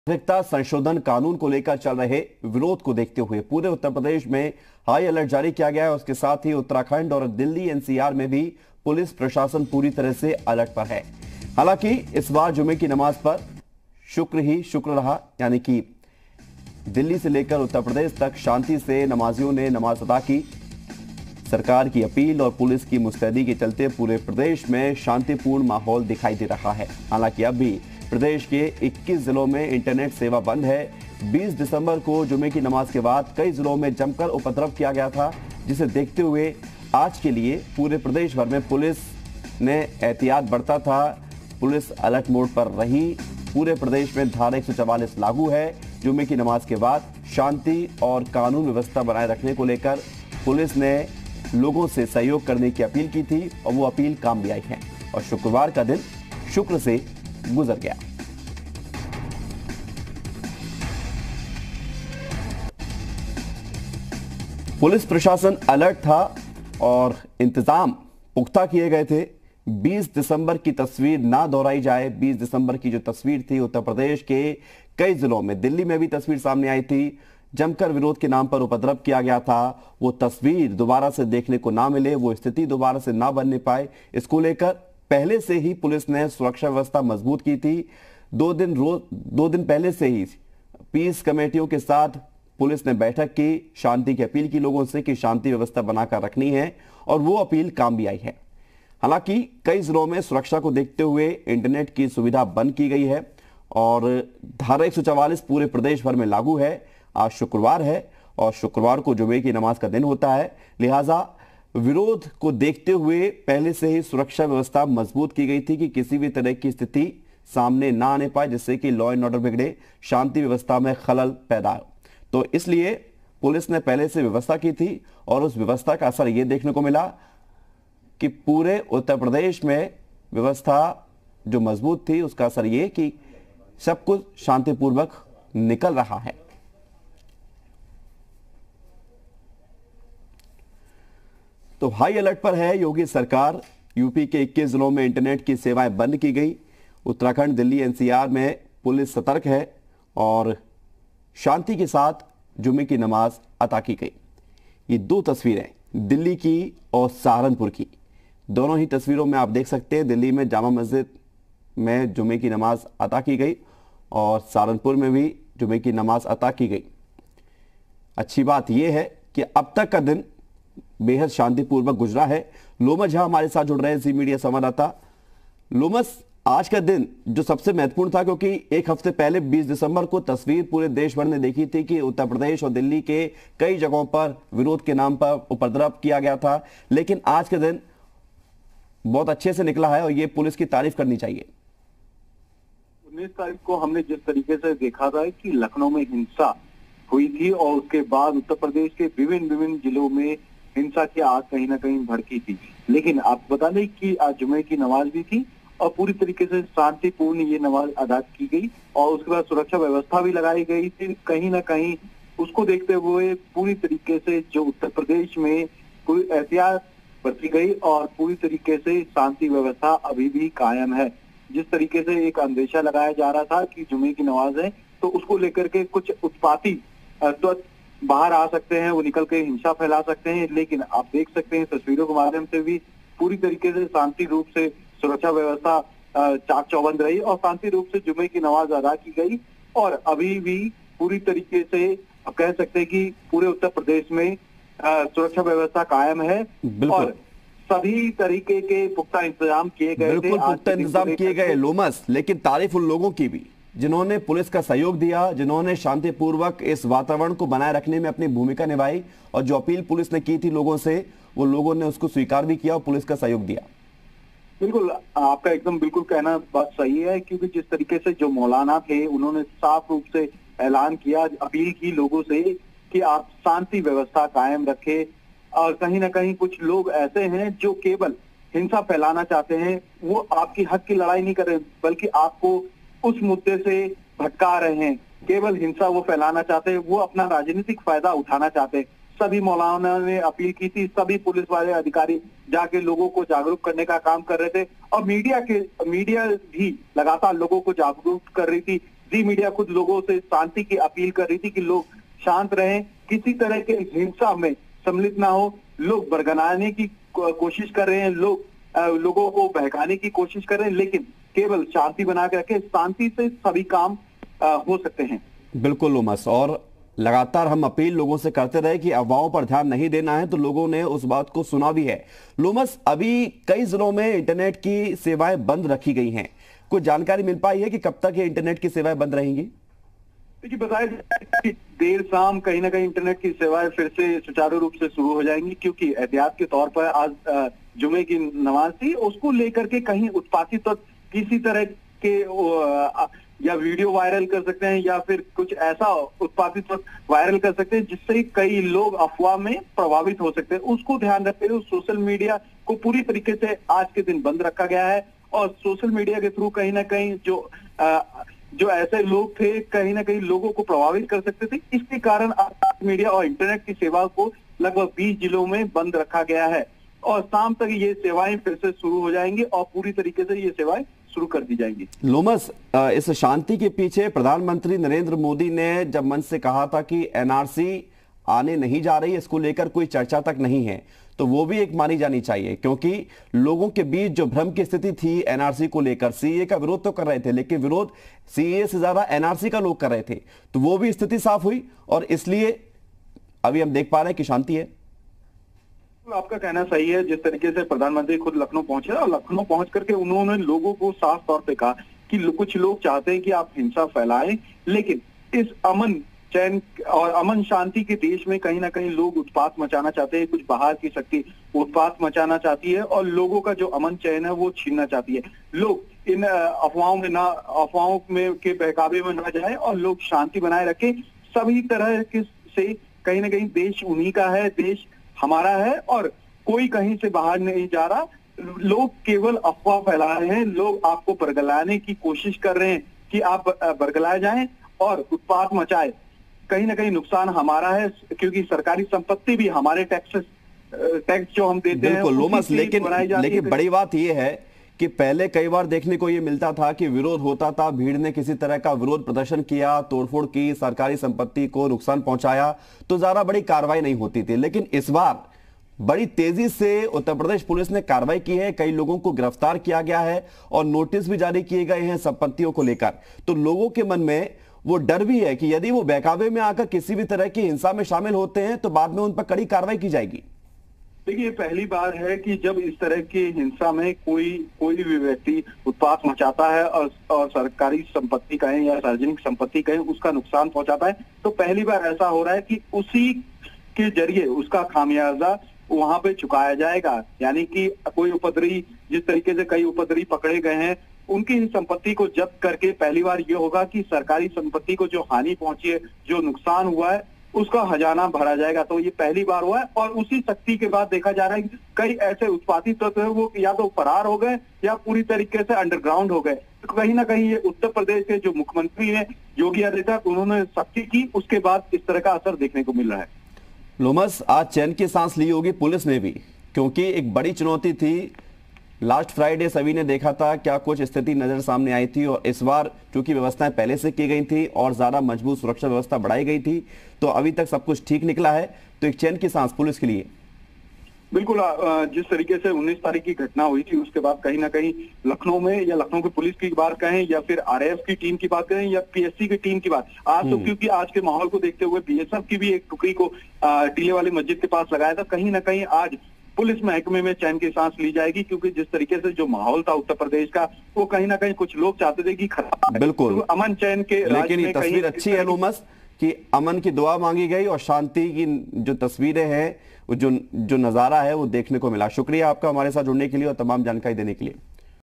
नागरिकता संशोधन कानून को लेकर चल रहे विरोध को देखते हुए पूरे उत्तर प्रदेश में हाई अलर्ट जारी किया गया है। उसके साथ ही उत्तराखंड और दिल्ली एनसीआर में भी पुलिस प्रशासन पूरी तरह से अलर्ट पर है। हालांकि इस बार जुमे की नमाज पर शुक्र ही शुक्र रहा, यानी कि दिल्ली से लेकर उत्तर प्रदेश तक शांति से नमाजियों ने नमाज अदा की। सरकार की अपील और पुलिस की मुस्तैदी के चलते पूरे प्रदेश में शांतिपूर्ण माहौल दिखाई दे रहा है। हालांकि अब भी प्रदेश के 21 जिलों में इंटरनेट सेवा बंद है। 20 दिसंबर को जुमे की नमाज के बाद कई जिलों में जमकर उपद्रव किया गया था, जिसे देखते हुए आज के लिए पूरे प्रदेश भर में पुलिस ने एहतियात बरता था। पुलिस अलर्ट मोड पर रही। पूरे प्रदेश में धारा 144 लागू है। जुमे की नमाज के बाद शांति और कानून व्यवस्था बनाए रखने को लेकर पुलिस ने लोगों से सहयोग करने की अपील की थी और वो अपील काम भी आई है और शुक्रवार का दिन शुक्र से गुजर गया। पुलिस प्रशासन अलर्ट था और इंतजाम पुख्ता किए गए थे। 20 दिसंबर की तस्वीर ना दोहराई जाए। 20 दिसंबर की जो तस्वीर थी उत्तर प्रदेश के कई जिलों में, दिल्ली में भी तस्वीर सामने आई थी। जमकर विरोध के नाम पर उपद्रव किया गया था। वो तस्वीर दोबारा से देखने को ना मिले, वो स्थिति दोबारा से ना बनने पाए, इसको लेकर पहले से ही पुलिस ने सुरक्षा व्यवस्था मजबूत की थी। 2 दिन पहले से ही पीस कमेटियों के साथ पुलिस ने बैठक की, शांति की अपील की लोगों से कि शांति व्यवस्था बनाकर रखनी है और वो अपील काम भी आई है। हालांकि कई जिलों में सुरक्षा को देखते हुए इंटरनेट की सुविधा बंद की गई है और धारा 144 पूरे प्रदेश भर में लागू है। आज शुक्रवार है और शुक्रवार को जुमे की नमाज का दिन होता है, लिहाजा विरोध को देखते हुए पहले से ही सुरक्षा व्यवस्था मजबूत की गई थी कि किसी भी तरह की स्थिति सामने ना आने पाए, जिससे कि लॉ एंड ऑर्डर बिगड़े, शांति व्यवस्था में खलल पैदा हो। तो इसलिए पुलिस ने पहले से व्यवस्था की थी और उस व्यवस्था का असर यह देखने को मिला कि पूरे उत्तर प्रदेश में व्यवस्था जो मजबूत थी उसका असर यह कि सब कुछ शांतिपूर्वक निकल रहा है। तो हाई अलर्ट पर है योगी सरकार। यूपी के 21 जिलों में इंटरनेट की सेवाएं बंद की गई। उत्तराखंड, दिल्ली एनसीआर में पुलिस सतर्क है और शांति के साथ जुमे की नमाज अता की गई। ये 2 तस्वीरें दिल्ली की और सहारनपुर की, दोनों ही तस्वीरों में आप देख सकते हैं दिल्ली में जामा मस्जिद में जुमे की नमाज अता की गई और सहारनपुर में भी जुमे की नमाज अता की गई। अच्छी बात यह है कि अब तक का दिन बेहद शांतिपूर्वक गुजरा है। लोमस झा हमारे साथ जुड़ रहे हैं, जी मीडिया संवाददाता। लोमस, आज का दिन जो सबसे महत्वपूर्ण था, क्योंकि एक हफ्ते पहले 20 दिसंबर को तस्वीर पूरे देश भर ने देखी थी कि उत्तर प्रदेश और दिल्ली के कई जगहों पर विरोध के नाम पर उपद्रव किया गया था, लेकिन आज का दिन बहुत अच्छे से निकला है और ये पुलिस की तारीफ करनी चाहिए। 19 तारीख को हमने जिस तरीके से देखा था कि लखनऊ में हिंसा हुई थी और उसके बाद उत्तर प्रदेश के विभिन्न जिलों में हिंसा की आग कहीं ना कहीं भड़की थी, लेकिन आपको बता दें कि आज जुमे की नमाज भी थी और पूरी तरीके से शांतिपूर्ण ये नमाज अदा की गई और उसके बाद सुरक्षा व्यवस्था भी लगाई गई थी। कहीं ना कहीं उसको देखते हुए पूरी तरीके से जो उत्तर प्रदेश में पूरी एहतियात बरती गई और पूरी तरीके से शांति व्यवस्था अभी भी कायम है। जिस तरीके से एक अंदेशा लगाया जा रहा था कि जुमे की नमाज है तो उसको लेकर के कुछ उत्पाती बाहर आ सकते हैं, वो निकल के हिंसा फैला सकते हैं, लेकिन आप देख सकते हैं तस्वीरों के माध्यम से भी पूरी तरीके से शांति रूप से सुरक्षा व्यवस्था चाक चौबंद रही और शांति रूप से जुमे की नमाज अदा की गई और अभी भी पूरी तरीके से आप कह सकते हैं कि पूरे उत्तर प्रदेश में सुरक्षा व्यवस्था कायम है और सभी तरीके के पुख्ता इंतजाम किए गए थे। बिल्कुल पुख्ता इंतजाम किए गए लोमस, लेकिन तारीफ उन लोगों की भी जिन्होंने पुलिस का सहयोग दिया, जिन्होंने शांतिपूर्वक इस वातावरण को बनाए रखने में अपनी भूमिका निभाई और जो अपील पुलिस ने की थी लोगों से, वो लोगों ने उसको स्वीकार भी किया और पुलिस का सहयोग दिया। बिल्कुल, आपका एकदम बिल्कुल कहना बात सही है, क्योंकि जिस तरीके से जो मौलाना थे उन्होंने साफ रूप से ऐलान किया, अपील की लोगों से कि आप शांति व्यवस्था कायम रखें और कहीं ना कहीं कुछ लोग ऐसे हैं जो केवल हिंसा फैलाना चाहते हैं, वो आपकी हक की लड़ाई नहीं कर रहे बल्कि आपको उस मुद्दे से भटका रहे हैं। केवल हिंसा वो फैलाना चाहते हैं, वो अपना राजनीतिक फायदा उठाना चाहते हैं। सभी मौलाना ने अपील की थी, सभी पुलिस वाले अधिकारी जाके लोगों को जागरूक करने का काम कर रहे थे और मीडिया भी लगातार लोगों को जागरूक कर रही थी। जी मीडिया खुद लोगों से शांति की अपील कर रही थी कि लोग शांत रहें, किसी तरह के हिंसा में सम्मिलित ना हो। लोग बरगलाने की कोशिश कर रहे हैं, लोगों को बहकाने की कोशिश कर रहे हैं, लेकिन केवल शांति बना के रखे, शांति से सभी काम हो सकते हैं। बिल्कुल लोमस, और लगातार हम अपील लोगों से करते रहे कि अफवाहों पर ध्यान नहीं देना है, तो लोगों ने उस बात को सुना भी है। लोमस, अभी कई जिलों में इंटरनेट की सेवाएं बंद रखी गई हैं, कुछ जानकारी मिल पाई है कि कब तक ये इंटरनेट की सेवाएं बंद रहेंगी? देखिए, बताया जाता है कि देर शाम कहीं ना कहीं इंटरनेट की सेवाएं फिर से सुचारू रूप से शुरू हो जाएंगी, क्योंकि एहतियात के तौर पर आज जुमे की नमाज थी, उसको लेकर के कहीं उत्पाती तो किसी तरह के या वीडियो वायरल कर सकते हैं या फिर कुछ ऐसा उत्पादित वायरल कर सकते हैं जिससे कई लोग अफवाह में प्रभावित हो सकते हैं। उसको ध्यान रखते हुए सोशल मीडिया को पूरी तरीके से आज के दिन बंद रखा गया है, और सोशल मीडिया के थ्रू कहीं ना कहीं जो ऐसे लोग थे कहीं ना कहीं लोगों को प्रभावित कर सकते थे। इसके कारण आज मीडिया और इंटरनेट की सेवा को लगभग 20 जिलों में बंद रखा गया है, और शाम तक ये सेवाएं फिर से शुरू हो जाएंगी और पूरी तरीके से ये सेवाएं शुरू कर दी जाएंगी। लोमस, इस शांति के पीछे प्रधानमंत्री नरेंद्र मोदी ने जब मंच से कहा था कि एनआरसी आने नहीं जा रही, इसको लेकर कोई चर्चा तक नहीं है, तो वो भी एक मानी जानी चाहिए, क्योंकि लोगों के बीच जो भ्रम की स्थिति थी एनआरसी को लेकर, सीए का विरोध तो कर रहे थे, लेकिन विरोध सीए से ज्यादा एनआरसी का लोग कर रहे थे, तो वो भी स्थिति साफ हुई और इसलिए अभी हम देख पा रहे हैं कि शांति है। आपका कहना सही है। जिस तरीके से प्रधानमंत्री खुद लखनऊ पहुंचे और लखनऊ पहुंच करके उन्होंने लोगों को साफ तौर पे कहा कि कुछ लोग चाहते हैं कि आप हिंसा फैलाएं, लेकिन इस अमन चैन और अमन शांति के देश में कहीं ना कहीं लोग उत्पात मचाना चाहते हैं, कुछ बाहर की शक्ति उत्पात मचाना चाहती है और लोगों का जो अमन चैन है वो छीनना चाहती है। लोग इन अफवाहों में के बहकावे में ना जाए और लोग शांति बनाए रखें। सभी तरह के से कहीं ना कहीं देश उन्हीं का है, देश हमारा है और कोई कहीं से बाहर नहीं जा रहा। लोग केवल अफवाह फैला रहे हैं, लोग आपको बरगलाने की कोशिश कर रहे हैं कि आप बरगलाए जाएं और उत्पात मचाए। कहीं ना कहीं नुकसान हमारा है, क्योंकि सरकारी संपत्ति भी हमारे टैक्स जो हम देते हैं लोमस, लेकिन बड़ी बात यह है कि पहले कई बार देखने को यह मिलता था कि विरोध होता था, भीड़ ने किसी तरह का विरोध प्रदर्शन किया, तोड़फोड़ की, सरकारी संपत्ति को नुकसान पहुंचाया, तो ज्यादा बड़ी कार्रवाई नहीं होती थी। लेकिन इस बार बड़ी तेजी से उत्तर प्रदेश पुलिस ने कार्रवाई की है, कई लोगों को गिरफ्तार किया गया है और नोटिस भी जारी किए गए हैं संपत्तियों को लेकर। तो लोगों के मन में वो डर भी है कि यदि वो बहकावे में आकर किसी भी तरह की हिंसा में शामिल होते हैं तो बाद में उन पर कड़ी कार्रवाई की जाएगी। देखिए, पहली बार है कि जब इस तरह की हिंसा में कोई भी व्यक्ति उत्पात मचाता है और सरकारी संपत्ति कहें या सार्वजनिक संपत्ति कहें उसका नुकसान पहुंचाता है, तो पहली बार ऐसा हो रहा है कि उसी के जरिए उसका खामियाजा वहां पे चुकाया जाएगा। यानी कि कोई उपद्रवी, जिस तरीके से कई उपद्रवी पकड़े गए हैं, उनकी संपत्ति को जब्त करके पहली बार ये होगा कि सरकारी संपत्ति को जो हानि पहुंची है, जो नुकसान हुआ है, उसका खजाना भरा जाएगा। तो ये पहली बार हुआ है और उसी सख्ती के बाद देखा जा रहा है कि कई ऐसे उत्पाती तत्व है वो या तो फरार हो गए या पूरी तरीके से अंडरग्राउंड हो गए। तो कहीं ना कहीं ये उत्तर प्रदेश के जो मुख्यमंत्री हैं योगी आदित्यनाथ, उन्होंने सख्ती की, उसके बाद इस तरह का असर देखने को मिल रहा है। लोमस, आज चैन की सांस ली होगी पुलिस ने भी, क्योंकि एक बड़ी चुनौती थी। लास्ट फ्राइडे सभी ने देखा था क्या कुछ स्थिति नजर सामने आई थी, और इस बार चूंकि व्यवस्थाएं पहले से की गई थी और ज्यादा मजबूत सुरक्षा व्यवस्था बढ़ाई गई थी, तो अभी तक सब कुछ ठीक निकला है। तो एक चैन की सांस पुलिस के लिए। बिल्कुल, जिस तरीके से 19 तारीख की घटना हुई थी उसके बाद कहीं ना कहीं लखनऊ में या लखनऊ की पुलिस की बात कहें या फिर आरएएफ की टीम की बात कहें या पीएससी की टीम की बात, आज तो क्योंकि आज के माहौल को देखते हुए बीएसएफ की भी एक टुकड़ी को टीले वाली मस्जिद के पास लगाया था। कहीं ना कहीं आज पुलिस महकमे में चैन की सांस ली जाएगी, क्योंकि जिस तरीके से जो माहौल था उत्तर प्रदेश का, वो कहीं ना कहीं कुछ लोग चाहते थे कि खराब, बिल्कुल तो अमन चैन के, लेकिन ये तस्वीर अच्छी है लोमस कि अमन की दुआ मांगी गई और शांति की जो तस्वीरें हैं, जो नजारा है वो देखने को मिला। शुक्रिया आपका हमारे साथ जुड़ने के लिए और तमाम जानकारी देने के लिए।